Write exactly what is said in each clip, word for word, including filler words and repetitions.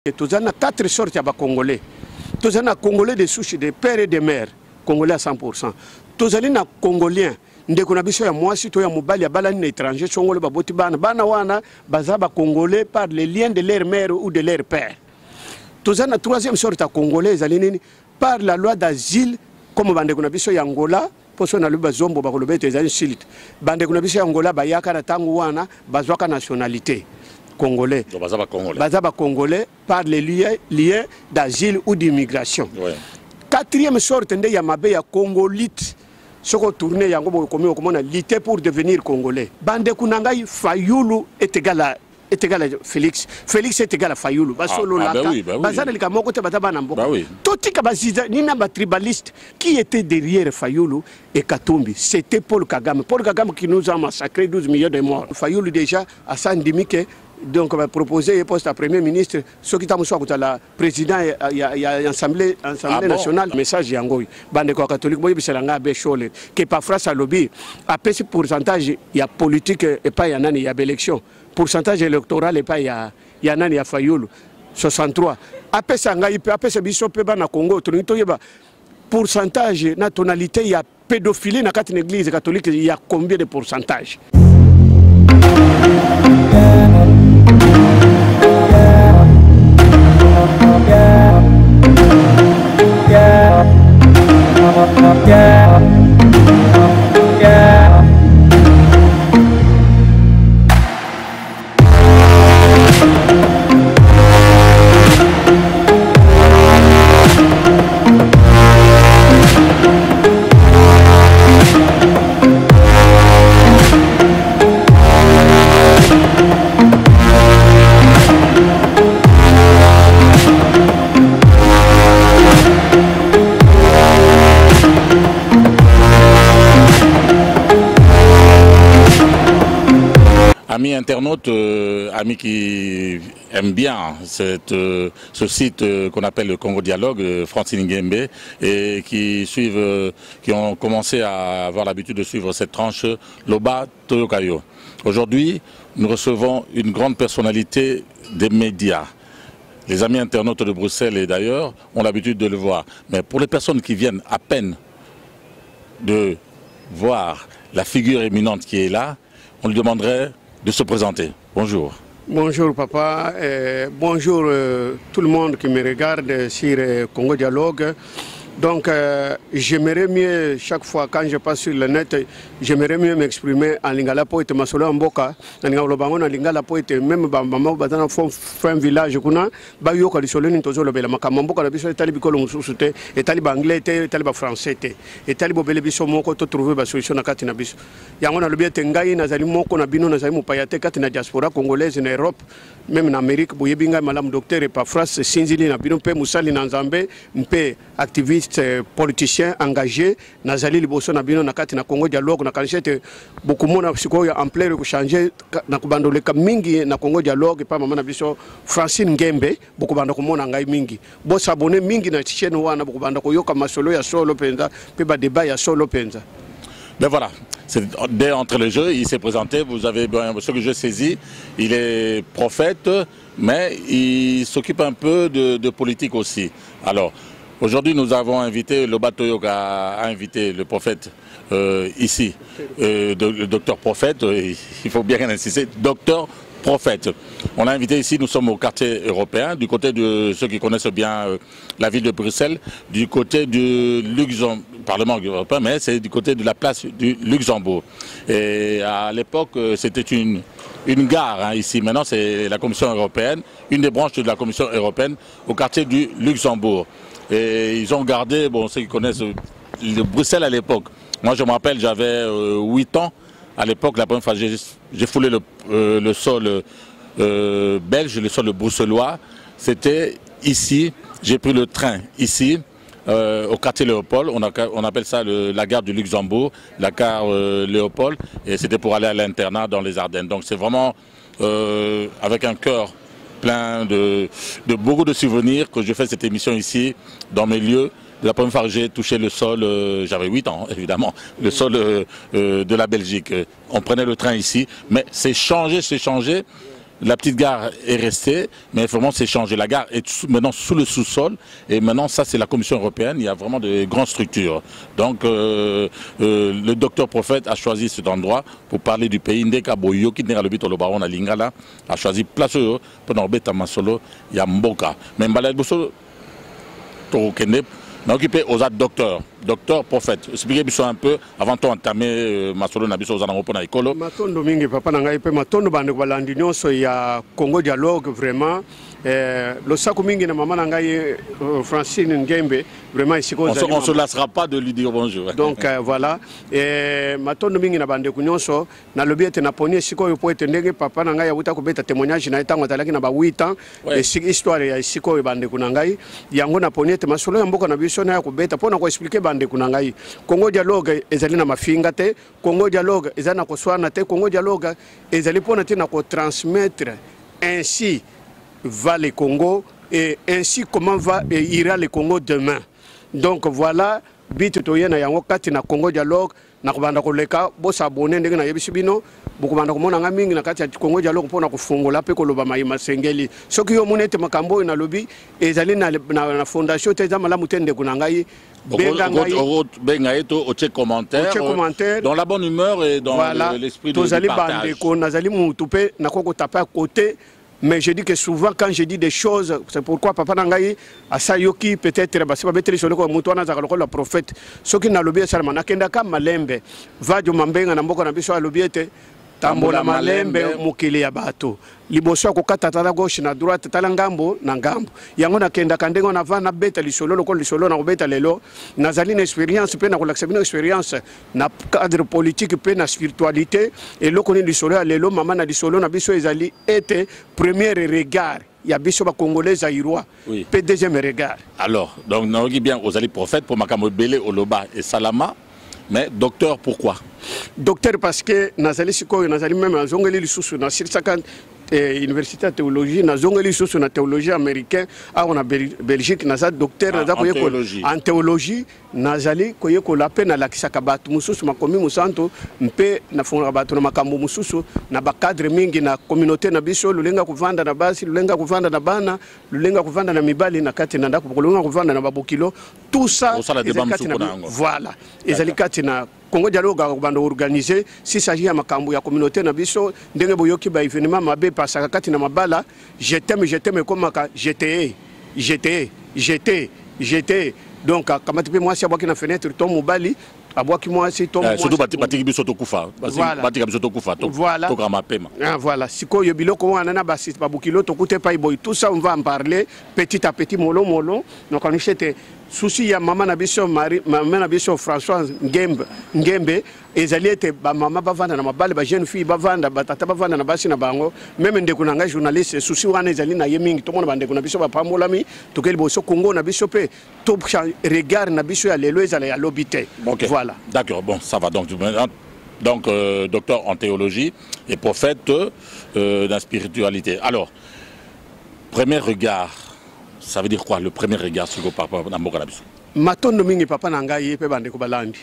Tous en a quatre sortes de Congolais. Tous en a Congolais de souche de père et de mère, Congolais à cent pour cent. Tous en a Congoliens. Ndé qu'on a besoin de moi, si tu as mobile, il étranger, Congolais, baboti bana, bana wana, bazaba Congolais par les liens de leur mère ou de leur père. Tous en a troisième sorte de Congolais, par la loi d'asile, comme bande qu'on a besoin d'Angola, pour son aluba zombo, bakolobe, tes insultes. Bande qu'on a besoin d'Angola, bayaka na tangu wana, bazwaka nationalité. Congolais. Bazaba Congolais. Bazaba Congolais par les liens, liens d'asile ou d'immigration. Ouais. Quatrième sorte de Yamabe ya Congolite. Ce qu'on tourne yango comme on a lutté pour devenir Congolais. Bande Kunangai Fayoulou est égal à est égal à Félix. Félix est égal à Fayoulou. Basolo ah, Laka. Bah oui, bah oui. Bazana Likamoko te bataba nambo. Bah oui. Toti Kabaziza nina ba tribaliste qui était derrière Fayoulou et Katumbi. C'était Paul Kagame. Paul Kagame qui nous a massacré douze millions de morts. Fayoulou déjà à Sandimike. Donc, on va proposer un poste à Premier ministre. Ce qui t'a moussou à la président il y a l'Assemblée ah nationale. Bon? Message Yangoy. Bande catholique, moi, je suis que par phrase à lobby. Après ce pourcentage, il y a politique et pas il y a il y a élection. Pourcentage électoral et pas il y a il y a il y a Fayoulou. soixante-trois. Après ça, après ce biso peba na Congo, pourcentage, na tonalité, il y a pédophilie dans quatre églises catholiques, il y a combien de pourcentage? Amis internautes, euh, amis qui aiment bien cette, euh, ce site euh, qu'on appelle le Congo Dialogue, euh, Francine Nguembe, et qui suivent, euh, qui ont commencé à avoir l'habitude de suivre cette tranche Loba Toyokayo. Aujourd'hui, nous recevons une grande personnalité des médias. Les amis internautes de Bruxelles et d'ailleurs ont l'habitude de le voir. Mais pour les personnes qui viennent à peine de voir la figure éminente qui est là, on lui demanderait de se présenter. Bonjour. Bonjour papa, euh, bonjour euh, tout le monde qui me regarde sur euh, Congo Dialogue. Donc euh, j'aimerais mieux, chaque fois quand je passe sur le net, j'aimerais mieux m'exprimer en lingala po ete masolo amboka, en lingala bango na lingala po ete même maman batana font un village kuna, ba yo ka lisolo ni tozo lobela makamba mboka na biso etali bikolo mususu te, etali ba anglais te, etali ba français te, etali bo bele biso moko to trouver ba solution na kati na biso. Yango na lobi ete ngai nazali moko na bino nazali mopaya te kati na diaspora congolaise na Europe, même en Amérique, boye binga malam docteur et pas phrase sinzili na bino pe musali na nzambe, mpe activiste politicien engagé nazali liboso na bino na kati na Congo Dialogue na kanchete beaucoup mona sikoyo en plein ko changer na kubandoleka mingi na Congo Dialogue pa mama na biso Francine Nguembe beaucoup banda ko mona ngai mingi bo s'abonner mingi na chaîne wana beaucoup banda ko yoka masolo ya solo penza pe ba débat ya solo penza. Ben voilà, dès entre le jeu, il s'est présenté, vous avez bien ce que je saisis, il est prophète, mais il s'occupe un peu de, de politique aussi. Alors, aujourd'hui, nous avons invité, Loba Toyoka a invité le prophète euh, ici, euh, le docteur prophète, euh, il faut bien insister, docteur prophète. On l'a invité ici, nous sommes au quartier européen, du côté de ceux qui connaissent bien euh, la ville de Bruxelles, du côté du Luxembourg, Parlement européen, mais c'est du côté de la place du Luxembourg. Et à l'époque, c'était une, une gare hein, ici, maintenant c'est la Commission européenne, une des branches de la Commission européenne au quartier du Luxembourg. Et ils ont gardé, bon, ceux qui connaissent le Bruxelles à l'époque. Moi, je me rappelle, j'avais euh, huit ans. À l'époque, la première fois, j'ai foulé le, euh, le sol euh, belge, le sol bruxellois. C'était ici. J'ai pris le train ici, euh, au quartier Léopold. On, a, on appelle ça le, la gare du Luxembourg, la gare euh, Léopold. Et c'était pour aller à l'internat dans les Ardennes. Donc c'est vraiment euh, avec un cœur plein de, de beaucoup de souvenirs que je fais cette émission ici, dans mes lieux. La première fois que j'ai touché le sol, euh, j'avais huit ans évidemment, le sol euh, euh, de la Belgique. On prenait le train ici, mais c'est changé, c'est changé. la petite gare est restée, mais vraiment c'est changé. La gare est maintenant sous le sous-sol et maintenant ça c'est la Commission européenne, il y a vraiment de grandes structures. Donc euh, euh, le docteur Prophète a choisi cet endroit pour parler du pays. Ndeka Boyo qui n'est le but le baron à Lingala a choisi place pour Norbeta Masolo, il y a Mboka. Mais Mbalad Bousso, Torokende, n'a occupé aux autres docteurs. Docteur Prophète, expliquez-moi un peu avant d'entamer Masolo Nabiso aux Anamopona na Ikolo. Matondo mingi papa nanga ipe matondo bande balandi nyonso ya Congo Dialogue vraiment eh, lo saku mingi na mama nanga uh, Francine Ngembe vraiment ici on se, on se lassera pas de lui dire bonjour. Donc euh, voilà et matondo mingi na bande kunyonso na lobiete na poni siko yo poete ndenge papa nanga ya buta kubeta témoignage na etango talaki na ba huit ans et si histoire ya siko yo bande kunangai yango na poni te masolo ya mboka na biso na ya kubeta pona ko expliquer bande kunangai Congo Dialogue ezali na mafinga te Congo Dialogue ezali na koswana te Congo Dialogue ezali pona te na ko transmettre ainsi va le Congo et ainsi comment va et ira le Congo demain. Donc voilà bitu toyena yango kati na Congo Dialogue na kubanda koleka bo s'abonner ndenge na yebisi bino bukubanda komona nga mingi na kati ya Congo Dialogue pona kufungola pe koloba mayima sengeli soki yo monete makambo na lobi ezali na, na, na fondation te za malamu tende kunangai bengai to au check commentaire dans la bonne humeur et dans voilà, l'esprit de, de partage. Nazali mutupe na koko taper à côté. Mais je dis que souvent quand je dis des choses, c'est pourquoi papa nangai asayoki peut-être basi ba beteli solo ko mutu wana zakalo la prophète soki na lobi salama nakenda ka malembe vajo mambenga na mboko na biso alobiete tambola malembe mukili ya bato liboso ko kata tala gauche na droite tala ngambo na ngambo yango na kenda kandengo na vana beta lisolo lokolo lisolo na beta lelo nazali na expérience pe na ko l'accepter expérience na cadre politique pe na spiritualité et lokoni lisolo ya lelo mama na lisolo na biso ezali était premier regard ya biso ba congolais zaïrois oui. Pe deuxième regard alors donc na ogi bien aux ali prophète pour makamo belé oloba et salama. Mais docteur, pourquoi? Docteur, parce que Nazali Siko, Nazali même à Zongeli Soussou, dans Sirsakan, université de théologie, na Zongeli Soussou, na théologie américaine, ah, on a Belgique, Nazali docteur, ah, en théologie. En théologie, Nazali, Koyeko la peine à la Kisakabat, Moussous, ma commune Moussanto, Mpe, na Fonrabat, na Makambo Moussou, na Bakadre Mingi, na communauté Nabiso, Lulenga Kuvanda na Basi, Lulenga Kuvanda na Bana, Lulenga Kuvanda na Mibali, na Katinanda, Lulenga Kuvanda na Babokilo, tout ça, voilà. Et Zalikati na Congo Dialogue a organisé, s'il s'agit de la communauté na biso, ndenge boyoki ba événement mabe pasaka kati na mabala, je t'aime, je t'aime comme j'étais, j'étais, j'étais, j'étais. Donc quand tu peux moi si aboki na fenêtre ton mobali, aboki moi si ton surtout batiki biso to kufa, batiki biso to kufa to. Voilà. To grama pema. Ah voilà, siko yo biloko wana na basi babukilo to kute pa iboy, tout ça on va en parler petit à petit molo molo. Donc on était souci ya maman na biso Marie maman na biso Françoise Ngembe Ngembe ezali ete ba mama bavanda na mabale ba jeune fille bavanda batata bavanda na basi na bango même ndeko na nga journaliste souci wana ezali na yemingi to mona bandeko na biso ba pambolami to keli boso Congo na biso pe to regard na biso ya lelo ezala ya lobité. Okay. Voilà. D'accord, bon, ça va donc donc euh, docteur en théologie et prophète euh, dans la spiritualité. Alors, premier regard, ça veut dire quoi le premier regard sur le papa dans Mboka na biso? Matondo mingi papa na ngai pe bandeko balandi.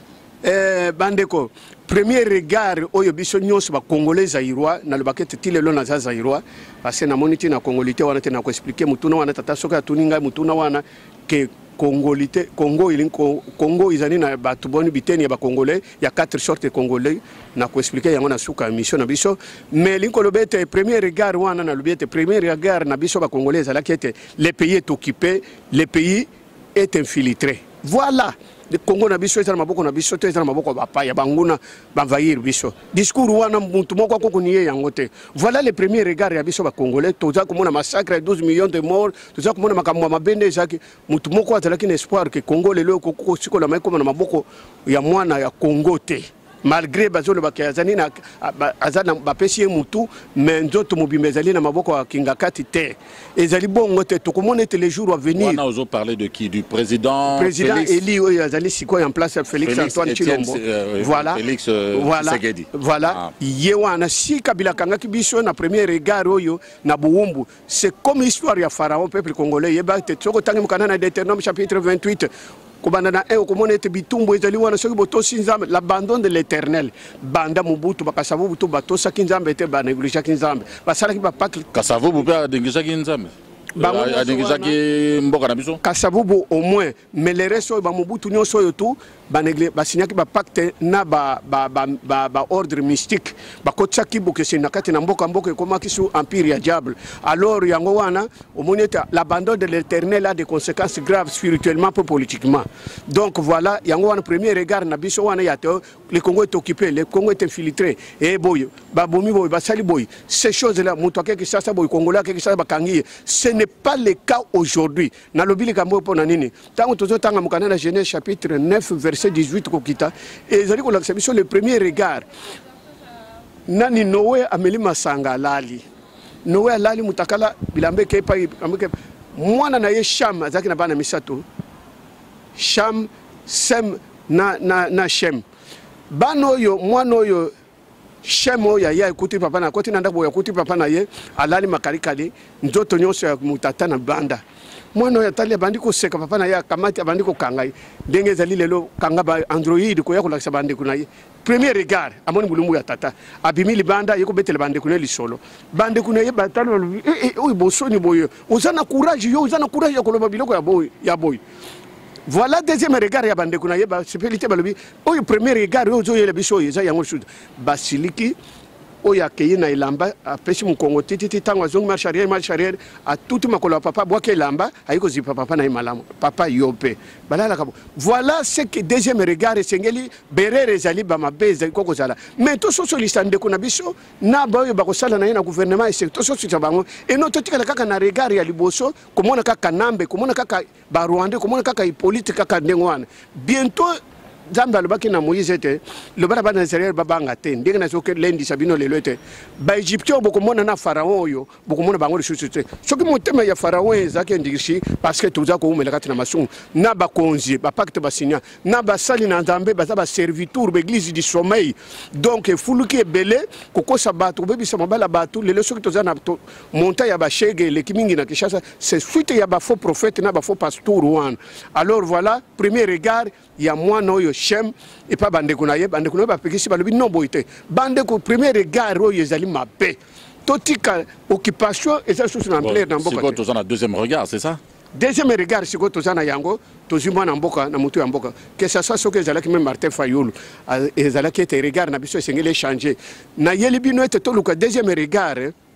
Eh bandeko premier regard oyo biso nyonso ba congolais zaïrois na le bakete tilelo na zaïrois parce que na moniti na congolité wana te na ko expliquer mutuna wana tata soka tuninga mutuna wana ke congolité Congo il Congo izani na batu boni biteni ya ba congolais il y a quatre sortes de congolais na ko expliquer yango na suka mission na biso mais linko lobete premier regard wana na lobete premier regard na biso ba congolais ala kete le pays est occupé le pays est infiltré voilà. Le Congo na biso ezana maboko na biso te ezana maboko bapa ya banguna bavahir biso discours wana muntu moko ko kuniye yango te voilà le premier regard ya biso ba congolais toza komona massacre de douze millions de morts toza komona makambo mabende ezaki muntu moko azalaki na espoir que Congo lelo ko ko sikola mai komona maboko ya mwana ya Congo te malgré bazolo bakazani na azana bapesi mutu mais nzoto mobimezali na maboko ya kingakati te ezali bongo te to komona te les jours à venir. On a osé parler de qui? Du président président Eli oyo azali sikoy en place Félix, Félix Antoine Tshilombo. Euh, voilà. Félix euh, voilà. Tshisekedi. Voilà. Ah. Yewana si Kabila kangaki biso na premier regard oyo na Buumbu. C'est comme histoire ya Pharaon peuple congolais yeba te tsoko tangi mukana na Deutéronome chapitre vingt-huit. kobanda e okomona ete bitumbu ezali wana soki botosi nzambe l'abandon de l'éternel banda mobutu bakasavu butu batosaki nzambe ete banegligeaki nzambe basalaki bapakle kasavu mpe adengisaki nzambe adengisaki mboka na biso kasavubu au moins mais les restes ba mobutu nyonso oyo tu basignaki bapacte na baordre mystique bakotisaki bokese na kati na mboka mboka ekomaki su empire ya diable. Alors yango wana omoni ete l'abandon de l'éternel a des conséquences graves spirituellement pour politiquement. Donc voilà yango wana premier regard na biso wana ya te le Congo est occupé, le Congo est infiltré et boy babomi boy basali boy ces choses là muto akeki sasa boy congolais akeki sasa bakangi. Ce n'est pas le cas aujourd'hui. Na lobili kambo pona nini tango tozo tanga mukana na Genèse chapitre neuf verset dix-huit kokita et ezali ko lakisa biso le premier regard nani Noé ameli masanga lali Noé lali mutakala bilambe kepa amke mwana na ye Sham azaki na bana misato Sham Sem na na na Shem bano yo mwana oyo Shem oyo ya ekuti papa na koti na ndako ya kuti papa na ye alali makarikali nzoto nyonso ya mutata na banda mwana oyo atali abandi koseka papa na ye akamati abandi kokanga ye ndenge ezali lelo kanga ba android koya kolakisa bandeko na ye premier regard amoni bulumbu ya tata abimi libanda ye kobetela bandeko na lisolo bandeko na ye batalo oyo bosoni boyo ozana courage yo ozana courage ya koloba biloko ya boy ya boy. Voilà deuxième regard ya bandeko na ye ba spiritualité balobi oyo premier regard oyo zoyela biso eza yango sud basiliki oyo akeye na elamba apesi mukongo tititi tango azongi marche arrière marche arrière a tout makolo papa bwake elamba ayiko zipa papa na malamu papa yope balala kabo. Voilà ce que deuxième regard esengeli berere ezali ba mabeza koko zala mais to so solista ndeko na biso na ba oyo bakosala na ye na gouvernement et secteur so so bango et no to tikala kaka na regard ya liboso komona kaka nambe komona kaka ba Rwanda komona kaka ipolitique kaka ndengwana bientôt Zambe alobaki na Moïse ete le bana bana Israël babanga te ndenge na soke lendi sabino lelo ete ba Égyptien bokomona na pharaon oyo bokomona bango lisusu te soki motema ya pharaon ezaki ndirishi parce que tuza ko umela kati na masungu na ba konzi ba pacte ba signa na ba sali na Nzambe baza ba serviteur ba église du sommeil donc fuluki ebele kokosa bato bebisa mabala bato lelo soki toza na monta ya ba shege le kimingi na Kinshasa c'est suite ya ba faux prophète na ba faux pasteur wan. Alors voilà premier regard ya mwana oyo Shem et pas bandeko na ye bandeko na ba pekisi balobi non boité bandeko premier regard oyo ezali mabe totika occupation et ça sous en plein dans mboka. C'est quoi tozana deuxième regard, c'est ça? Deuxième regard c'est quoi tozana yango tozimwa na mboka na mutu ya mboka que ça soit ce que ezalaki même Martin Fayulu ezalaki ete regard na biso esengeli changer na yeli bino ete toluka deuxième regard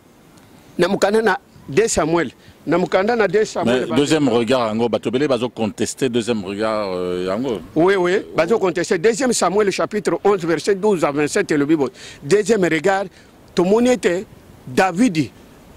na mukana na deux Samuel. Na mukanda na deux Samuel. Mais deuxième regard yango batobele bazo contester deuxième regard yango. Oui oui, bazo contester deuxième Samuel chapitre onze verset douze à vingt-sept le Bible. Deuxième regard to monete David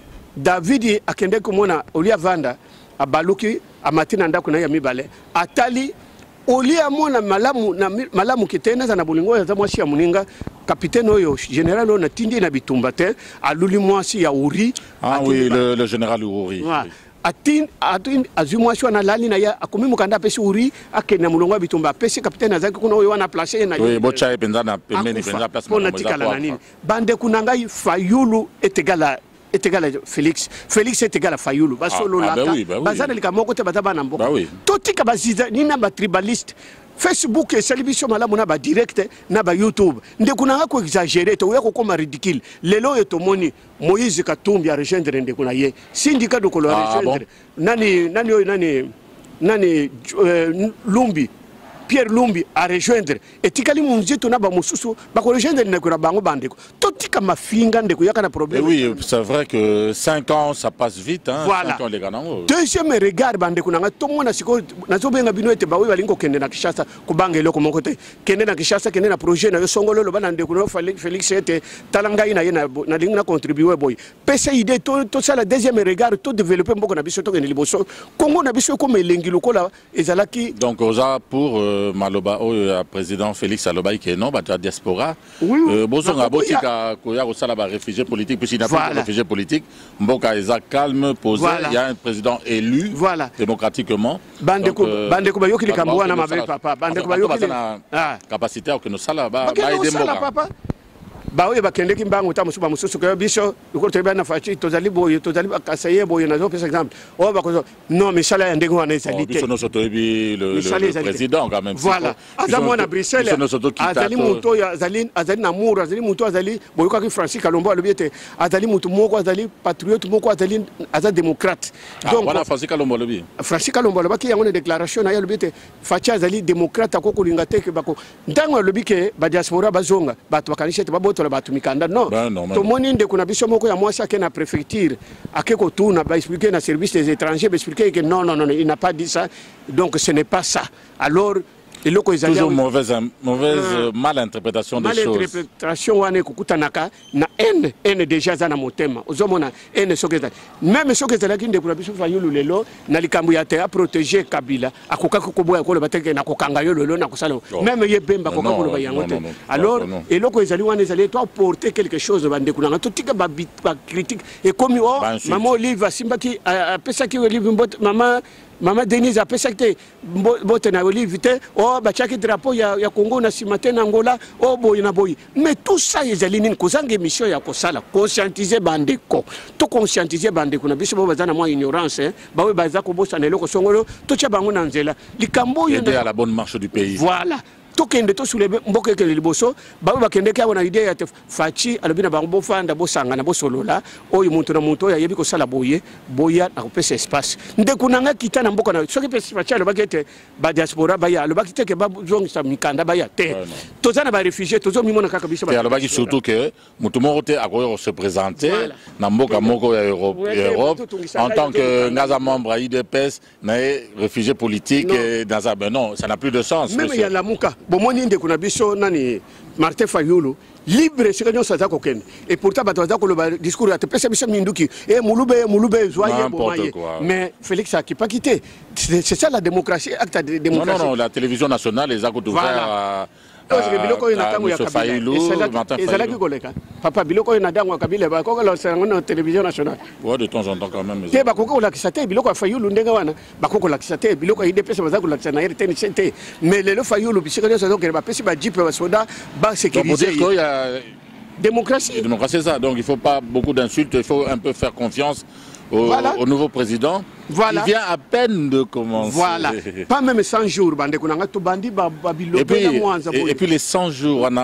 David akende komona olia vanda abaluki amatina ndako na ya mibale atali olia mona malamu na malamu kitena za bolingo za mwasi ya muninga capitaine oyo général on a tindi na bitumba te aluli mwasi ya uri. Ah oui, le, le général Uri. Ouais. Atin atin azumwasi na lali na ya akomi mukanda pesi uri akena mulongo bitumba pesi capitaine azaki kuna oyo wana placer na oui bocha epenza na pemeni penza place na tikala na nini bande kuna ngai Fayulu etegala etegala Félix Félix etegala Fayulu basolo ah, laka ah, bah oui, bah oui. bazana likamoko te bataba na mboka bah oui. Totika baziza nina ba tribaliste Facebook et salibisho malamu na ba direct na ba YouTube ndekuna ngako exagérer to yako koma ridicule lelo etomoni Moïse Katumbi a rejoindre ndekuna ye syndicat de color ah, rejoindre bon? nani nani oyo nani nani euh, Lumbi Pierre Lumbi a rejoindre et tikali munzito na ba mususu ba ko rejoindre ndekuna bango bandeko totika mafinga ndeko yaka na problème. Oui, c'est vrai que cinq ans ça passe vite hein. Voilà. cinq ans les gars nango. Deuxième regard bandeko nanga to mona siko na zo benga bino ete ba we balingo kende na Kinshasa ko banga eloko moko te kende na Kinshasa kende na projet na yo songolo lo bana ndeko no Félix ete talanga ina yena na linga na contribuer boy pesa idée to to ça la deuxième regard to développer mboko na biso to kende liboso Congo na biso comme elengi lokola ezalaki donc oza pour euh, Maloba au président Félix Alobaï qui est non bah diaspora oui, oui. Euh, Bozonga botika koya ko sala ba réfugié politique puis il n'a pas de réfugié politique mboka eza calme posé voilà. Il y a un président élu voilà. Démocratiquement bandeko euh, bandeko ba yokili kambwa na mabe papa bandeko ba yokili ah capacité que nous sala ba ba aider mboka ba oyo bakendeki mbango ta musuba mususu ko biso ko tebe na fachi tozali boye tozali bakasaye boye na zo par exemple oh bakozo non misala ya ndenge wana ezali te biso no soto ebi le président quand même voilà azamo na Bruxelles azali muto ya azali azali na mur azali muto azali boyoka ki Francis Kalombo alobiete azali muto moko azali patriote moko azali azali démocrate donc voilà Francis Kalombo lobi Francis Kalombo lobaki yango na déclaration na ya lobiete fachi azali démocrate akoko linga te ke bako ndango lobike ba diaspora bazonga bato bakanisha te babotola bato mikanda non to moni nde kuna biso moko ya mwasi ake na préfecture ake ko tuna ba expliquer na service des étrangers ba expliquer que non non non il n'a pas dit ça donc ce n'est pas ça alors et le toujours mauvaise mauvaise euh, mal interprétation des mal choses mal interprétation wane kukutanaka na haine haine déjà za na motema ozomona haine sokeza même sokeza la kinde kuna biso fayulu lelo na likambo ya te a protéger Kabila akoka ko boya ko le bateke na kokanga yo lelo na kosala même ye bemba ko ko ba yango te alors et le ko ezali wane ezali toi porter quelque chose bande kuna to tika ba critique et comme oh maman Olive Simbaki a pesaki Olive maman Maman Denise a pesacté bote na Olive te oh ba chaki drapeau ya ya Congo na simate na Angola oh boy na boy mais tout ça ezali nini kozanga émission ya kosala conscientiser bandeko to conscientiser bandeko na biso bo bazana moi ignorance hein ba we baza ko bosa na eloko songolo to cha bango na nzela likambo yo à la bonne marche du pays voilà tokende to soulever mboke ke liboso ba ba kende ka wana idée ya te fachi alobina ba bo fanda bo sanga na bo solola oyo muntu na muntu ya yebi ko sala boye boya na ko pesa espace nde kunanga kitana mboka na soki pesa fachi alobaki te ba diaspora ba ya alobaki te ke ba zongisa mikanda ba ya te tozana ba réfugiés tozo mimona kaka biso ba alobaki surtout que mutu moko te akoyo se présenter na mboka moko ya Europe Europe en tant que ngaza membre à I D P S na réfugié politique dans un ben non ça n'a plus de sens même il y a la muka bomoni nde kuna biso nani Martin Fayulu libre c'est que ça ko ken et pourtant bato za ko le discours ya te pesa biso minduki et mulube mulube zoye bomaye mais Félix a qui pas quitté c'est ça la démocratie acte de démocratie non non la télévision nationale les a ko ouvert biloko ina tango ya Kabila ezalaki koleka papa biloko ina dango ya Kabila ba ko la na télévision nationale ouais de temps en temps quand même te ba ko ko la kisate biloko Fayulu ndenga wana ba ko la kisate biloko I D P S ba za ko la kisana R T N C mais le Fayulu bisika ça donc ba pesi ba jeep ba soda ba sécuriser il y a démocratie démocratie ça donc il faut pas beaucoup d'insultes il faut un peu faire confiance au, voilà. au nouveau président voilà. Il vient à peine de commencer. Voilà. Pas même cent jours. Et puis, et, et puis les cent jours, on a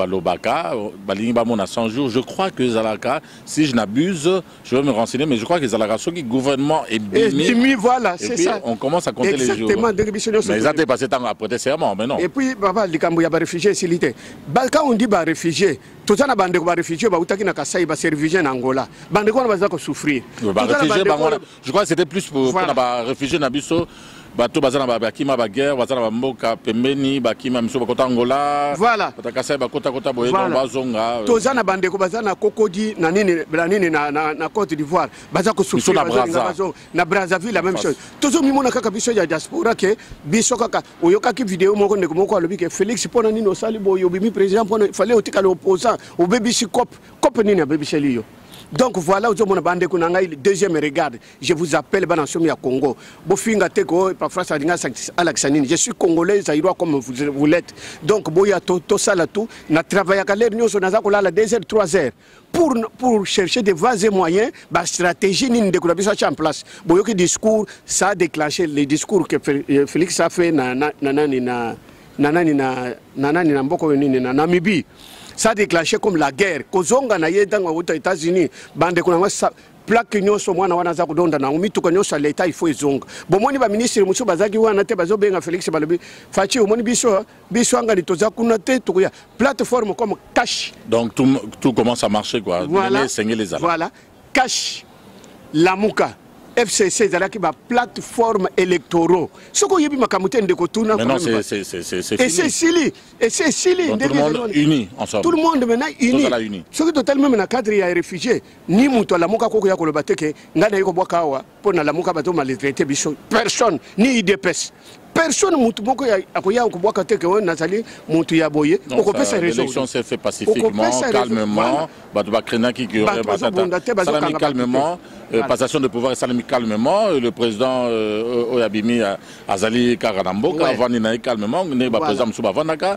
cent jours. Je crois que Zalaka, si je n'abuse, je vais me renseigner, mais je crois que Zalaka, ce gouvernement est bimi. Voilà, c'est ça. On commence à compter exactement, les jours. Mais ils ont dépassé tant à prêter serment, mais non. Et puis, papa, les Cambouya réfugiés, c'est l'idée. Quand on dit réfugiés, tout ça, bande de réfugiés, réfugiés en Angola. Bande de souffrir. Je crois que c'était plus pour les réfugiés Nabiso. Bato bazana ba bakima ba guerre bazana ba mboka pembeni bakima miso bakota Angola voilà batakasa bakota kota boye donc bazonga tozana bandeko bazana kokodi na nini na nini na na Côte d'Ivoire bazako souffrir bazo na Brazzaville la même chose tozo mimona kaka biso ya diaspora ke biso kaka oyoka ki vidéo moko ndeko moko alobi ke Félix pona nini osali boyo bimi président pona fallait otika l'opposant au baby si cop cop nini ya baby chelio. Donc voilà, le deuxième regard, je vous appelle Banansomi à Congo. Je suis congolais, zaïrois comme vous l'êtes. Donc, boya to ça là tout, na travaillé à l'air, nous on a la deux heures, trois heures. Pour, pour chercher des vases et moyens, la stratégie n'est pas en place. Le discours, ça a déclenché les discours que Félix a fait na Namibie. Ça a déclenché comme la guerre. Kozonga na yé dans les États-Unis, bande kuna plaque nyonso mwana wana za kudonda na umitu kwa nyonso leta ifo izonga. Bomoni ba ministre musu bazaki wana te bazo benga Félix balobi. Fachi omoni biso biso anga litoza kuna te tukuya plateforme comme Cash. Donc tout tout commence à marcher quoi. Voilà. Les voilà. Cash Lamuka. F C C zalaki ba plateforme électoraux. Ce qu'on y a vu makamute ndeko tuna. Mais non, c'est c'est c'est c'est et c'est Sili et c'est Sili. Tout le monde uni ensemble. Tout le monde maintenant uni. Ce qui totalement na cadre ya réfugiés ni muto la muka koko ya ko lobate ke ngana yiko bwaka wa pona la muka bato maltraité biso personne ni I D P S. personne mutu moko ya akoya okubwaka te ke on nazali mutu ya boye okopesa raison. L'élection s'est fait pacifiquement, calmement, bato ba krenaki qui aurait salami calmement, passation de pouvoir salami calmement, le président Oyabimi azali karanamboka avani na calmement, ne ba président Msuba vanaka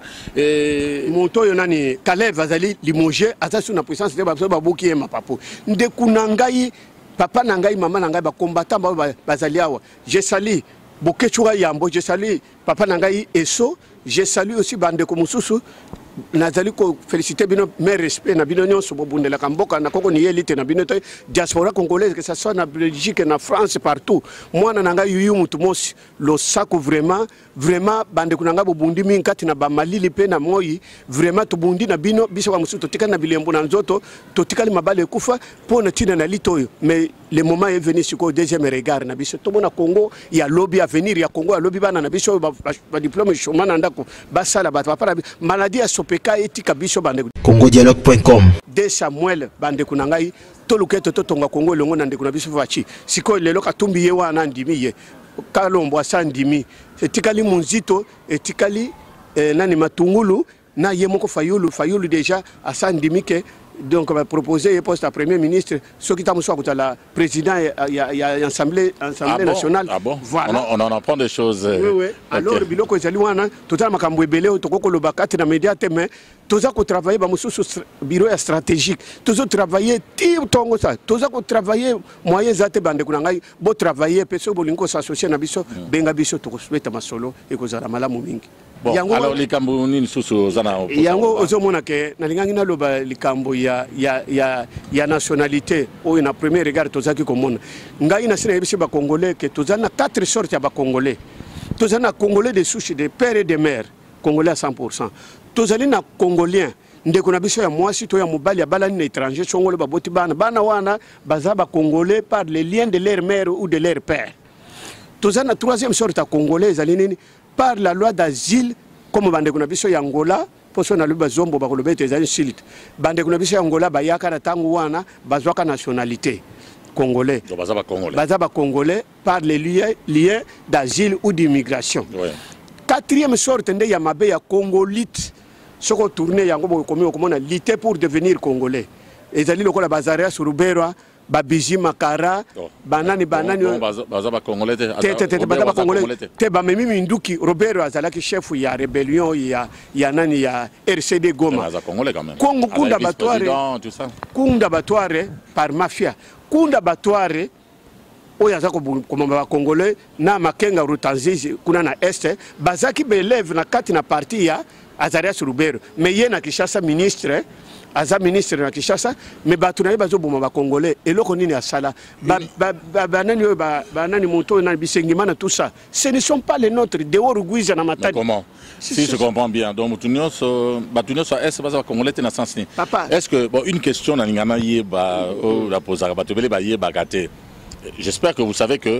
et moto yonani Caleb azali limogé azasu na puissance de ba ba boki ma papo. Ndekunangai papa nangai maman nangai ba combattant ba bazali awa. Je sali Bokechura Yambo, je salue papa Nangaï Esso, je salue aussi Bande Komususu, Nazali ko féliciter bino mes respect na bino nyonso bobunde la kamboka na koko ni élite na bino diaspora congolaise que ça soit na Belgique na France partout. Moi na Nangaï yuyu mutu mosi lo sako vraiment vraiment bande kunanga bobundi minkati na ba malili pe na moyi vraiment to bundi na bino biso wa musu totika na bilembo na nzoto totika li mabale kufa pona tina na litoyo mais le moment est venu sur le deuxième regard na biso to mona Congo ya lobby à venir ya Congo ya lobby bana na biso ba, ba, ba diplôme chômage ndako basala ba papa maladie ya sopeka etika biso bande congo dialogue point com de Samuel bande kunangai toluketo to tonga Congo longo na ndeko na biso vachi siko lelo katumbi ye wana ndimi ye kalombo asandimi etikali munzito etikali eh, nani matungulu na ye moko fayulu fayulu déjà asandimi ke donc on va proposer un poste à premier ministre ce qui t'a à la président il y a l'Assemblée ah nationale ah bon? Voilà. on, on en apprend des choses oui, oui. Alors okay. Biloko ezali wana total makambo ebele tokoko lo bakati na média te mais toza ko travailler ba mususu bureau stratégique tozo travailler ti tongo ça toza ko travailler moyens zate bande kunangai bo travailler peso bolingo s'associer na biso benga biso to souhaiter masolo e kozala malamu mingi. Bon, yango, alors likambo nini susu zana yango ozomona ke nalingangi na loba likambo ya ya ya ya nationalité o na premier regard tozaki komona ngai na sina yebisi ba congolais ke tozana quatre sortes ya ba congolais tozana congolais de souche de père et de mère congolais à cent pour cent tozali na congolien ndeko na biso ya mwasi to ya mobali ya balani na étranger songolo baboti bana bana wana baza ba congolais par les liens de leur mère ou de leur père tozana troisième sorte ya congolais ezali nini par la loi d'asile comme bande kuna biso ya Angola poso na luba zombo ba kolobete ezali silit bande kuna biso ya Angola bayaka na tangu wana bazwaka nationalité congolais baza ba congolais baza ba congolais par les liens liens d'asile ou d'immigration. Ouais. Quatrième sorte nde ya mabe ya congolite soko tourner yango bo komi komona lutter pour devenir congolais ezali lokola bazaria surubero Babizi Makara, oh. Banani Banani, Bazaba Congolais, Bazaba Congolais, Teba Mimi Minduki, Robert Azalaki chef, il y a rébellion, il y a il y a nani, il y a R C D Goma. Bazaba Congolais quand même. Congo Kunda Batouare, Kunda Batouare par mafia, Kunda Batouare. Oyazako komamba Congolais na Makenga Rutanzizi kuna na Est, Bazaki belève na kati na parti ya Azaria Surubero, mais yena Kishasa ministre. Aza ministre na Kinshasa mais batuna bazo boma ba congolais et loko nini asala ba banani ba banani moto na bisengimana tout ça ce ne sont pas les nôtres de Oruguiza na matadi. Comment si je comprends bien donc mutunyo so batunyo so est baza congolais na sens ni est-ce que bon une question na ngana yeba o la posa ba tebele ba yeba gate j'espère que vous savez que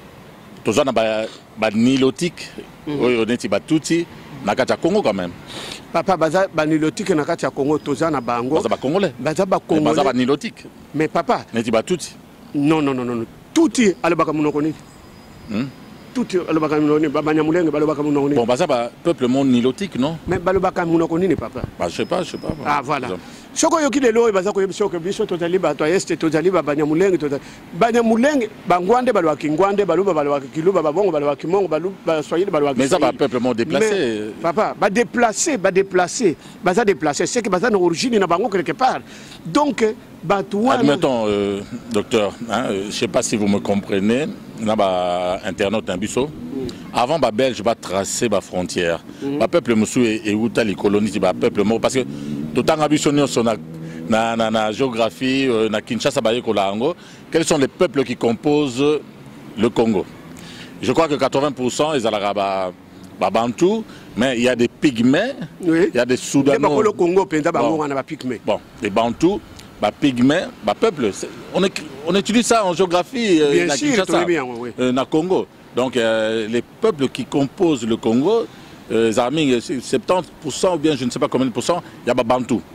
tozana ba ba nilotique oyo neti batuti na kata Congo quand même. Papa baza banilotique na kati ya Congo tozana bango. Baza ba congolais. Baza ba congolais. Baza banilotique. Mais papa. Neti ba tuti. Non non non non. Tuti alobaka munoko ni. Hmm? Tuti alobaka munoko ni babanya mulenge balobaka munoko ni. Bon baza ba peuple monde nilotique non? Mais balobaka munoko ni papa. Bah je sais pas, je sais pas. Ah voilà. Soko yoki lelo baza ko yebiso ke biso tozali ba to est tozali ba banya mulenge tozali. Banya mulenge bangwande balobaki ngwande baluba balobaki kiluba babongo balobaki mongo baluba soyeli balobaki. Mais ça va peuple monde déplacé. Papa, ba déplacer, ba déplacer, baza déplacer, c'est que baza origine na bango quelque part. Donc batouana. Admettons euh, docteur, hein, je sais pas si vous me comprenez, là ba internaute un biso. Avant ba belge ba tracer ba frontière. Ba peuple musu et uta les colonies ba peuple mo parce que tout en abissonné sur na na na géographie na Kinshasa ba yekolango, quels sont les peuples qui composent le Congo? Je crois que quatre-vingts pour cent ils allaient ba ba bantou, mais il y a des pygmées, oui. Il y a des Soudanais. Le Congo penda ba ngona ba pygmées. Bon, les bantous, ba pygmées, ba peuple, on on utilise ça en géographie bien na sûr, Kinshasa, bien, oui. euh, na Congo. Donc euh, les peuples qui composent le Congo, euh, soixante-dix pour cent ou bien je ne sais pas combien de pourcents, il y a ba bantou.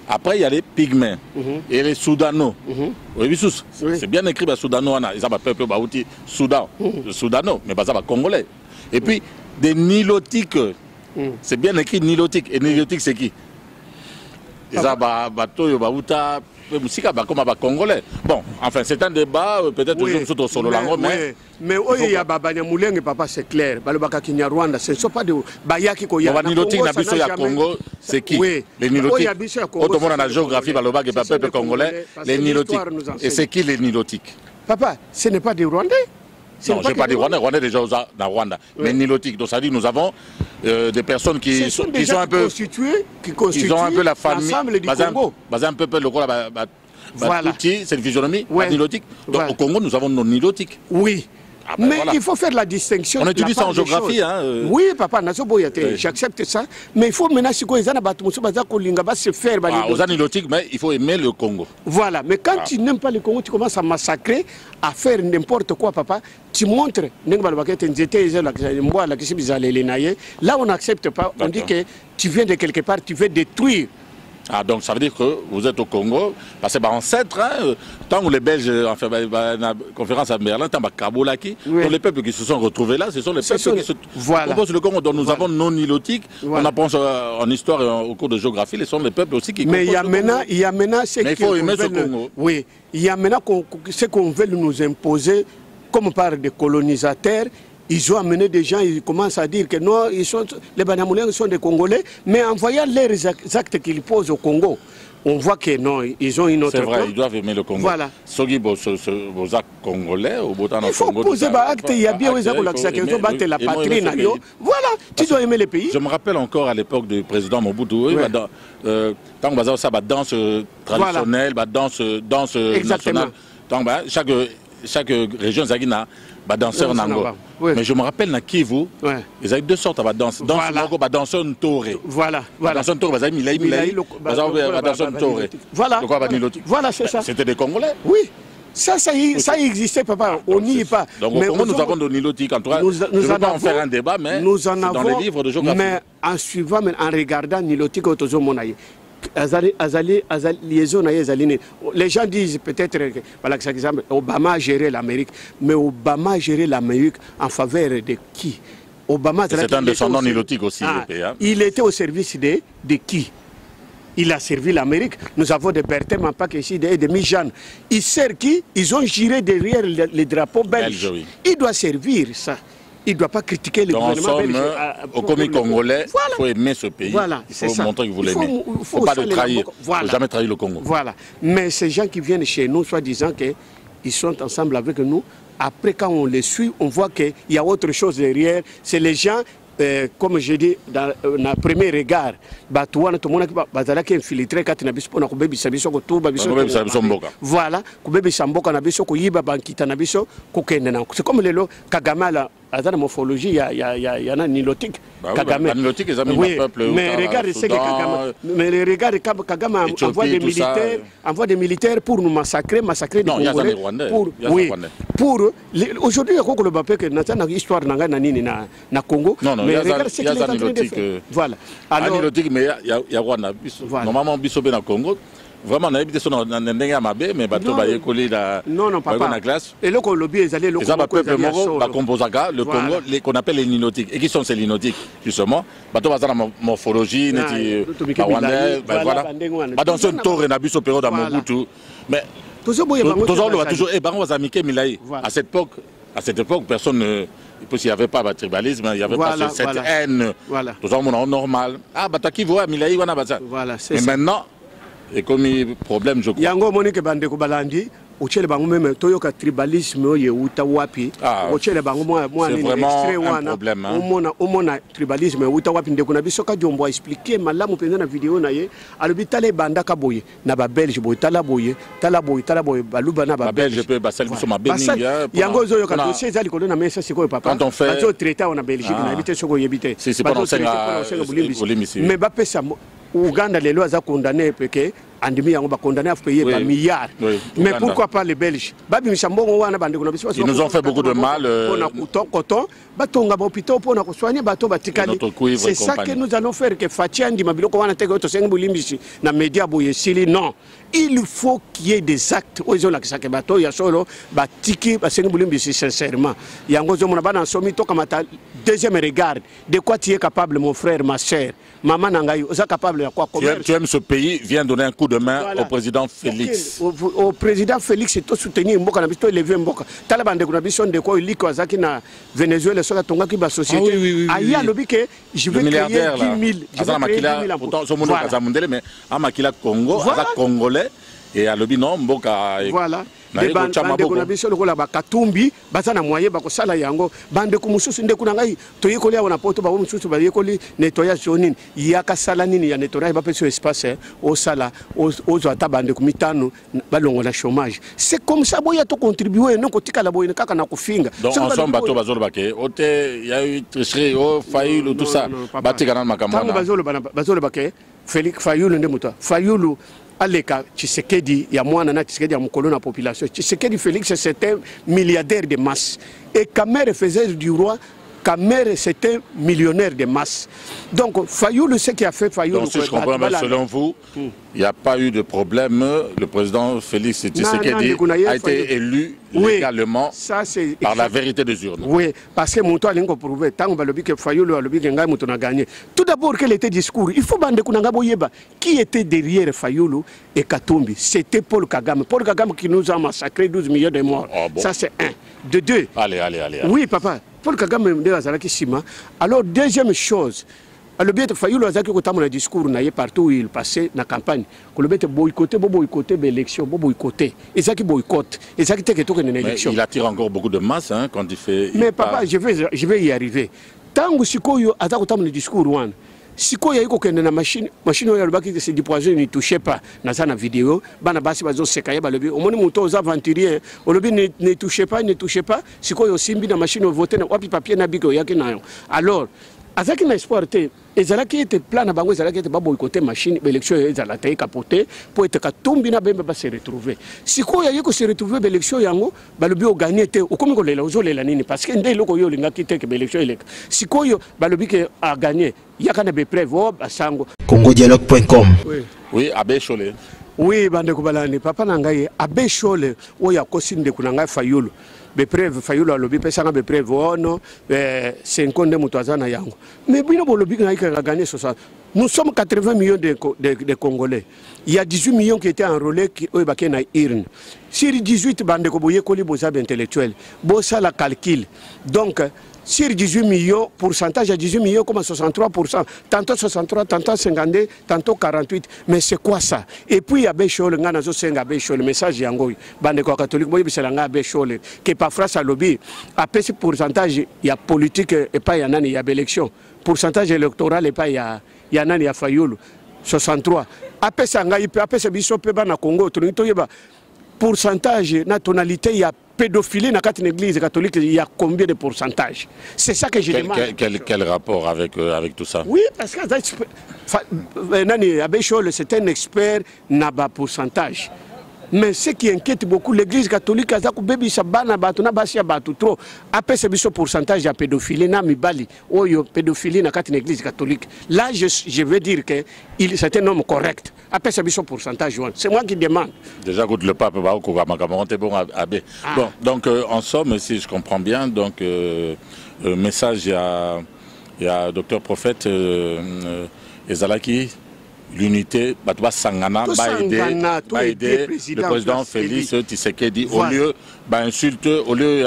Après, il y a les pygmées Mhm. et les soudano. Mhm. Oui, c'est Oui. bien écrit, bah, soudano, ils ont un peuple, bah, outil, Soudan, Mhm. soudano, mais bah, ça va congolais. Et puis, des nilotiques. Mhm. C'est bien écrit nilotique. Et nilotique, c'est qui? Ils ont un toyo, bah, outa, musique, bah, comme un congolais. Bon, enfin, c'est un débat, peut-être Oui, toujours sur solo lango, mais. mais oui, il y a Babanya Mouleng, papa, c'est clair. Balobaka Kinyarwanda, ce ne sont pas de Bayaki Koya. Les nilotiques, Nabiso ya Congo, c'est qui? Oui. Les nilotiques. Autrement, dans la géographie, Balobak et peuple congolais, les nilotiques. Et c'est qui les nilotiques? Papa, ce n'est pas des Rwandais. Non, je n'ai pas dit Rwandais, Rwandais déjà dans Rwanda. Oui. Mais nilotiques, donc ça dit nous avons euh, des personnes qui sont, sont, qui sont un peu constituées, qui constituent ils ont un peu la famille, l'ensemble du Congo. Basé un peu le rôle, voilà. C'est une physionomie, ouais. Nilotique. Donc voilà. Au Congo, nous avons nos nilotiques. Oui. Ah ben mais voilà. Il faut faire la distinction. On étudie ça en géographie. Hein, euh... Oui, papa, oui. J'accepte ça. Mais il faut maintenant se faire. Ah, aux anilotiques, mais il faut aimer le Congo. Voilà. Mais quand ah. tu n'aimes pas le Congo, tu commences à massacrer, à faire n'importe quoi, papa. Tu montres. Là, on n'accepte pas. On dit que tu viens de quelque part, tu veux détruire. Ah, donc ça veut dire que vous êtes au Congo, parce que bah, ancêtre, hein, tant que les Belges ont fait bah, bah, une conférence à Berlin, tant que Kabolaki, oui. les peuples qui se sont retrouvés là, ce sont les peuples sont... qui se voilà. composent le Congo. Donc nous voilà. avons non nilotiques, voilà. on apprend euh, en histoire et en, au cours de géographie, ce sont les peuples aussi qui mais composent y a le maintenant, Congo. Il y a maintenant ce mais il faut aimer ce Congo. Oui, il y a maintenant qu ce qu'on veut nous imposer, comme on parle de colonisateurs. Ils ont amené des gens, ils commencent à dire que non, ils sont, les Banyamulenge sont des Congolais, mais en voyant les actes qu'ils posent au Congo, on voit que non, ils ont une autre. C'est vrai, ils doivent aimer le Congo. Voilà. Vos actes congolais, au bout il faut poser des actes, il y a bien des actes qui ont battu la patrie. Voilà, tu dois aimer le pays. Je me rappelle encore à l'époque du président Mobutu, tant que ça va danse traditionnelle, danse danse nationale, chaque chaque région zagina bah danseur nango. Oui. Mais je me rappelle na Kivu, ouais. ils avaient deux sortes de danse. Danse voilà. nango, bah danseur ntoré. Voilà, voilà. Danseur ntoré, bah milai milai. Bah danseur ntoré. Voilà. Voilà, c'est ça. C'était des Congolais. Oui. Ça, ça, ça existait, papa. On n'y est pas. Donc, mais au Congo, nous avons de nilotiques. En tout cas, nous, je ne veux pas en faire un débat, mais nous en avons, dans les livres de géographie. Mais en suivant, en regardant nilotique au Tozo Monaï. Azali, azali, azali, liaison les gens disent peut-être que voilà, Obama a géré l'Amérique, mais Obama a géré l'Amérique en faveur de qui? Obama, c'est un descendant nilotique aussi. Ah, hein. Il était au service de, de qui? Il a servi l'Amérique. Nous avons des Berthe Mampak ici, des, des Mijan. Il sert qui? Ils ont géré derrière les, les drapeaux belges. Belge, oui. Il doit servir ça. Il ne doit pas critiquer le donc gouvernement belge. Au commis congolais, il voilà. faut aimer ce pays. Voilà, il faut ça. montrer que vous l'aimez. Il ne faut, faut pas le trahir. Il voilà. ne faut jamais trahir le Congo. Voilà. Mais ces gens qui viennent chez nous, soi-disant qu'ils sont ensemble avec nous, après quand on les suit, on voit qu'il y a autre chose derrière. C'est les gens... Euh, comme je dis, dans le premier regard, tout le monde qui est infiltré quand il y a des gens qui sont voilà, c'est comme le Kagame là, dans la morphologie, il y a, y a, y a un nilotique. Bah Kagame. Oui, nilotique, ils ont mis oui, peuple. Mais regarde ce que Kagame. Mais regarde, Kagame envoie des militaires, envoie des militaires pour nous massacrer, massacrer des Congolais. Pour, oui, pour aujourd'hui, il y a encore le Bapé que notre histoire n'a na na Congo. Non, non, mais il y a regarde ce qu'il est en train de faire. Voilà. Alors, nilotique, mais il y a Rwanda. Normalement, Bissobé dans Congo. Vraiment, on a habité sur Ndengamabe, mais bateau va écoler la classe. Et là, le lobby est allé le Congo, le Congo, qu'on appelle les nilotiques. Et qui sont ces nilotiques, justement? Bateau va dans la morphologie, voilà. Dans son tour, on a vu ce période à Mobutu. Mais toujours, on va toujours, eh ben, on va s'amiquer Milaï. À cette époque, à cette époque, personne ne. Il n'y avait pas de tribalisme, il n'y avait voilà, pas cette voilà. haine. Voilà. Tout ça, on est normal. Ah, bah, t'as qui voit Milaï, on a ça. Voilà, mais ça. Maintenant, et comme il problème, je crois. Yango Monique Bandeko Balandi, Ochele Bango même, Toyoka tribalisme, Yeuta Wapi, Ochele Bango, moi, c'est vraiment un problème. Au mona tribalisme, Yeuta Wapi, Ndekuna Bisoka Diombo expliqué, Malamu pendant la vidéo, Naye, Alubitale Bandaka Boye, Naba Belge, Boy, Talaboye, Talaboye, Talaboye, Baluba Naba Belge, je peux, Bassel, vous sommes à Béninga. Yango Zoyoka, c'est ça, qu'on a mis ça, c'est quoi, papa? Quand on fait. Quand on traite en Belgique, on a habité sur Goyebité. C'est pas dans le Mais Bapé, Uganda, les lois ont condamné, parce que andimi yango ba condamné à payer oui. ba milliards. Oui. Mais pourquoi pas les Belges? Babi Mishambongo wana bande kuna biso. Ils nous ont fait beaucoup de mal. On a coton coton, batonga ba hôpital pour na soigner bato batikali. C'est ça que nous allons faire que Fatia ndi mabiloko wana teke to sengi bulimbishi na média boye sili non. Il faut qu'il y ait des actes. Ils ont la kisake bato ya solo batiki ba sengi bulimbishi sincèrement. Yango zo mona bana somi to kamata deuxième regard. De quoi tu es capable mon frère, ma sœur? Maman Nangaï, vous êtes capable de quoi? Tu aimes, tu aimes ce pays, viens donner un coup de main voilà. au président Félix. Okay. Au, au président Félix, c'est tout soutenir Mboka, il faut élever Mboka. Taliban de Gunabison de quoi il y a na Venezuela, sur la Tonga qui va société. Ah oui, oui, oui. Aïe, le bique, je vais créer dix mille. Je vais créer dix mille. Pourtant, ce monde est mais à Makila Congo, à Congolais, et à l'obi non, Mboka. Voilà. Les bandes de Gunabison, le Bakatumbi, Batana Moye, Bakosala Yango, bande de Kumusus, de Kunangai, Toyekoli, on a poto, Bamusus, Bayekoli, nettoyage zonin, Yaka Salanini, il y a nettoyage, pas sur espace, au Sala, aux Otaban de Kumitano, Ballon, la chômage. C'est comme ça, Boya, tu contribuer, non, Kotika la Boyaka, Kanakofinga. Donc, ensemble, bateau, Bazol Baké, il y a eu tricherie, oh, Fayoulou, tout ça, Batikana Makamana. Bazol Baké, Félix Fayoulou, Ndemuta, Fayoulou. Aleka Tshisekedi ya mwana na Tshisekedi ya mukolo na population. Tshisekedi Félix c'était un milliardaire de masse et Kamer faisait du roi. Kamer c'était un millionnaire de masse. Donc Fayoulou, ce qui a fait Fayoulou. Donc si je comprends bien, selon vous, il n'y a pas eu de problème. Le président Félix Tshisekedi a été élu légalement oui, par la vérité des urnes. Oui, parce que mon toit a prouvé. Tant que Fayoulou a gagné. Tout d'abord, quel était le discours? Il faut bande qui était derrière Fayoulou et Katumbi? C'était Paul Kagame. Paul Kagame qui nous a massacré douze millions de morts. Oh, bon. Ça c'est un. De deux. Allez, allez, allez. allez. Oui, papa. Paul Kagame alors deuxième chose, le bien de Fayoulou Azaki Kotamon discours partout où il passait dans la campagne, que le bien de boycotter, boycotter l'élection, boycotter, et ça qui boycotte, et ça qui était que une élection. Il attire encore beaucoup de masse hein, quand il fait. Mais il papa, part... je vais, je vais y arriver. Tant que Sikoyo Azaki Kotamon discours one. Siko ya iko kende na machine machine ya lubaki c'est du poison ne touchez pas dans sa vidéo bana basi bazo sekaye ba lobi omoni muto aux aventuriers o lobi ne, ne touchez pas ne touchez pas siko yo simbi na machine au voter na wapi papier na bigo yake nayo alors azaki na exporter ezalaki était plan na bango ezalaki était ba boycotter machine élection ezalata e capoter pour être katumbi na bemba ba se retrouver siko ya yiko se retrouver élection yango ba lobi o gagner te o komi ko lela ozolela nini parce que ndé loko yo linga kite ke élection eleka siko yo ba lobi ke a gagner yakana be preuve o basango congo dialogue point com. Oui, oui, Abbé Cholé. Oui, bande kubalani papa nangaye Abbé Cholé o ya kosinde kunanga Fayoulou. Be preuve Fayoulou alobi pesanga be preuve ono euh cinq de mutazana yango. Mais bino bolobi nga ka gagner soixante. Nous sommes quatre-vingts millions de, de, de Congolais. Il y a dix-huit millions qui étaient enrôlés qui ont été na urne. Sur dix-huit bande ko boye koli bozab intellectuel. Bo ça la calcul. Donc sur dix-huit millions, pourcentage à dix-huit millions, comme soixante-trois pour cent, tantôt soixante-trois, tantôt cinquante-deux, tantôt quarante-huit. Mais c'est quoi ça? Et puis il y a Béchol, il y a Béchol, le message Yangoy, bande catholique, il y a Béchol, qui parfois ça lobby. Après ce pourcentage, il y a politique et pas il y a il y a élection. Pourcentage électoral et pas il y a il y a il y a Fayoulou, soixante-trois. Après ça, après ce bisop na Congo, pourcentage, na tonalité, il y a pédophilie dans l'église catholique, il y a combien de pourcentage? C'est ça que je quel, demande. Quel, quel, quel rapport avec, euh, avec tout ça? Oui, parce que Abbé Cholé, c'est un expert dans le pourcentage. Mais ce qui inquiète beaucoup, l'église catholique, c'est que trop. Après ce pourcentage de pédophilie, pédophilie dans l'église catholique. Là, je, je veux dire que c'est un homme correct. Après ce pourcentage, c'est moi qui demande. Déjà, le pape va au bon abbé. Bon, donc euh, en somme, si je comprends bien, donc euh, le message, il y a, il y a docteur prophète euh, euh, Ezalaki. L'unité, bah, Sangana va aider, va aider le président Félix Tshisekedi au lieu d'insulter, au lieu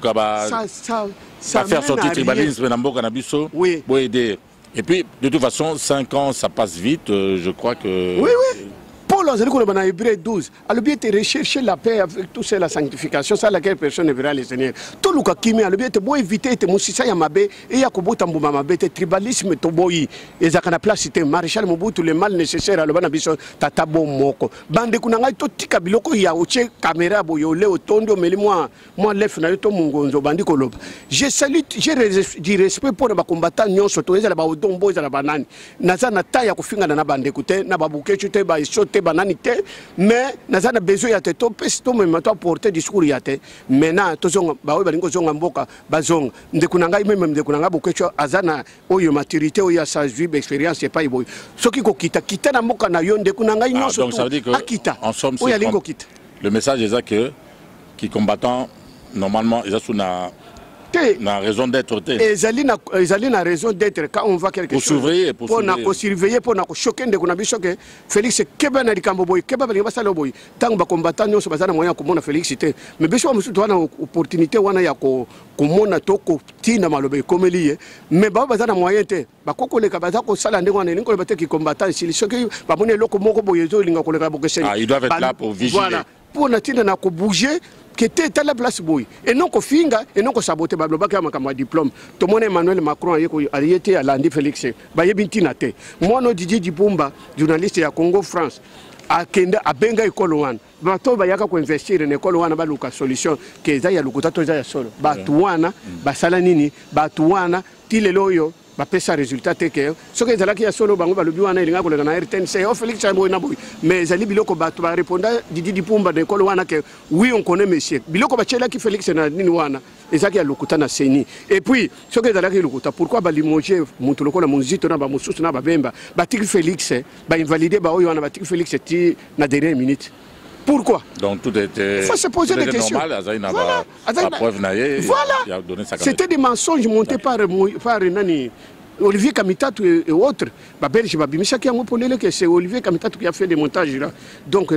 de faire sortir le tribalisme dans le Nabiso, pour aider. Et puis, de toute façon, cinq ans, ça passe vite, euh, je crois que... Oui, oui. Paul a dit qu'on a Hébreu douze. Alors bien de rechercher la paix avec tout ça, la sanctification, ça laquelle personne ne verra le Seigneur. Tout le cas qui met, alors bien de bon éviter de moussissa yamabe et yakobo tambouma mabe, te tribalisme toboyi, et zakana place c'était maréchal Mobutu le mal nécessaire à l'obana biso tatabo moko. Bande kunanga to tika biloko ya oche caméra boyo le otondo meli moi moi lef na to mungonzo bandi kolob. Je salue, j'ai du respect pour les combattants nyonso to ezala ba odombo ezala banani. Naza na taya kufinga na bande kute na babuke chute ba isote ba nani te mais naza na besoin ya te to pesi to mema to apporter discours ya te maintenant tozonga baoyo balingi kozonga mboka bazonga ndeko na ngai meme ndeko na ngai bokecho aza na oyo maturité oyo ya sa vie expérience epai boyo soki kokita kita na mboka na yo ndeko na ngai nyonso akita oyo alingi kokita. Le message est que qui combattant normalement ils sont na na raison d'être. Ils ont na raison d'être quand on voit quelque chose. Pour nous surveiller, pour nous choquer, de qu'on choqué. Félix Keba na likambo boy, Keba balinga basala boy. Tant ba combattant nyonso bazana moyen ko mona Félixité. Mais biso musu to na opportunité wana ya ko ko mona to ko tina malobe komeli. Mais ba bazana moyen te. Ba kokoleka baza ko sala ndenge wana lingo ba te ki combattant si soki ba mona loko moko boy zo linga koleka bokeseni. Ah, ils doivent être là pour vigiler. Voilà. Pour na tina na ko bouger qui était à la place boy et non qu'on finga et non qu'on sabote bablo baka makama diplôme tout mon Emmanuel Macron a été à l'Andi Félix ba yebintina te moi no Didier Dibumba journaliste ya Congo France a kenda a benga école wana bato ba yaka ko investir en école wana ba luka solution que za ya lukuta to za ya solo ba tuwana ba sala nini ba tuwana tileloyo ba pesa résultat teke ce que zalaki ya solo bango ba lobi wana ilinga ko na R T N C o Félix Chambo na boy mais zali biloko ba to ba répondre Didi Dipumba de école wana que oui on connaît monsieur biloko ba chela ki Félix na nini wana ezaki ya lokuta na seni et puis ce que zalaki lokuta pourquoi ba limoger mutu lokona munzito na ba mususu na ba bemba ba tiki Félix ba invalider ba oyo wana ba tiki Félix ti na dernière minute. Pourquoi? Donc tout était, il faut se poser des questions. Normal, voilà. Voilà. C'était des mensonges montés par, par Nani, Olivier Kamitatu et autres. C'est Olivier Kamitatu qui a fait des montages là. Donc,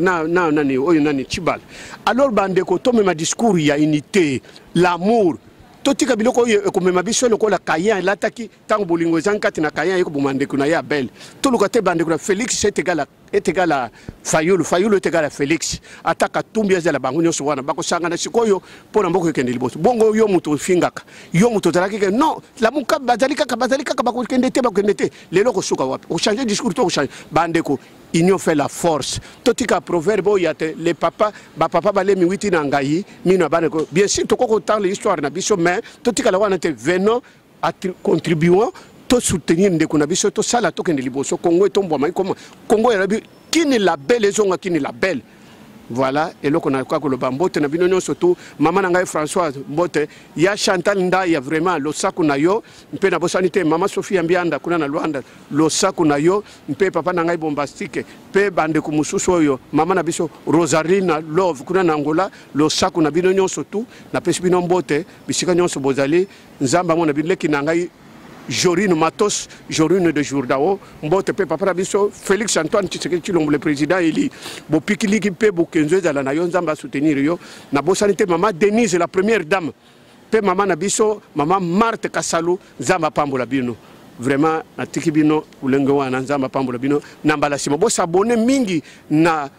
Nani, Chibal. Alors, Bandeko, Tome ma discours, il y a unité, l'amour. Totika biloko comme ma biso lokola Kayan lataki tango bolingo zankati na Kayan yeko bomande kuna ya belle to lokate bande kuna Félix c'est égal est égal à Fayulu Fayulu est égal à Félix ataka tumbia za la bangu nyoso wana bako sanga na sikoyo pona mboko kende liboso bongo yo muto fingaka yo muto talaki que non la muka bazalika ka bazalika ka bako kende te bako kende te lelo ko suka wapi o changer discours to changer bande ko union fait la force totika proverbe yate les papa ba papa ba le mi witi na ngai mina bane ko bien sûr to ko tant l'histoire na biso mais totika la wana te venons contribuons to soutenir ndeko na biso to sala to kende liboso Congo et tombo mai comme Congo ya bi kini la belle zonga kini la belle. Voilà, et là, on a quoi que le bambote, na bino surtout, maman Nangaï Françoise Mbote, il y a Chantal Nda, il y a vraiment le sac on a yo, un peu de maman Sophie Ambianda, kuna na Luanda, le sac on a yo, un peu papa Nangaï Bombastique, peu bande kumususoyo, maman Nabiso, Rosarina, Love, kuna na Angola, le sac on a bino surtout, na pesi bino Mbote, bisika nyonso bozali, nzamba mona bile ki Nangaï. Jorine Matos, Jorine de Jourdao, Mbote pe papa biso Félix Antoine Tshisekedi le président eli bo pikili ki pe bo kenzo za la na yo nzamba soutenir yo na bo sanité maman Denise la première dame pe maman na biso maman Marthe Kasalu nzamba pambola bino vraiment na tiki bino ulenge wana nzamba pambola bino na mbala sima bo s'abonner mingi na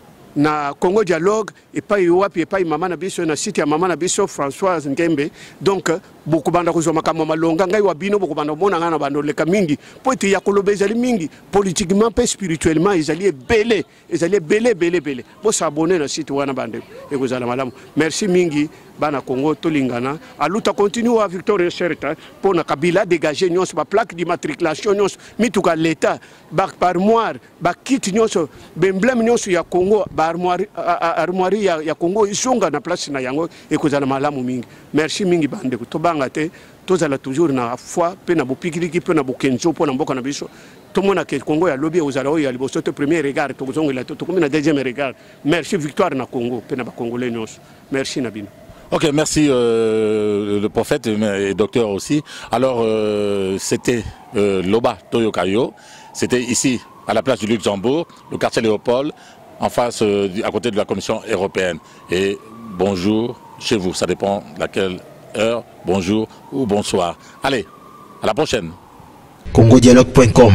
na Congo Dialogue et pas yoapi et pas maman na biso na site ya maman na biso Françoise Ngembe donc beaucoup banda ko zoma kama malonga ngai wa bino beaucoup banda mona ngana bando leka mingi pote ya kolobe ezali mingi politiquement pe spirituellement ezali belé ezali belé belé belé bo s'abonner na site wana bande e ko zala malamu merci mingi bana Congo tolingana aluta continue à Victor Certa pour na Kabila dégager nyos ba plaque d'immatriculation nyos mituka l'état ba armoire ba kit nyos bemblème nyos ya Congo ba armoire armoire ya, ya Congo isonga na place na yango e ko zala malamu mingi merci mingi bande to banga te to zala toujours na foi pe na bopikiliki pe na bokenzo po na mboka na biso to mona ke Congo ya lobby ozala o ya liboso te premier regard to zongo la to to comme na deuxième regard merci victoire na Congo pe na ba congolais nyos merci na bino. Ok, merci euh, le prophète et docteur aussi. Alors, euh, c'était euh, Loba Toyokayo, c'était ici, à la place du Luxembourg, le quartier Léopold, en face, euh, à côté de la Commission européenne. Et bonjour chez vous, ça dépend de laquelle heure, bonjour ou bonsoir. Allez, à la prochaine. Congo Dialogue point com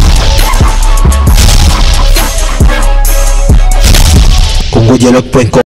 Congo Dialogue point com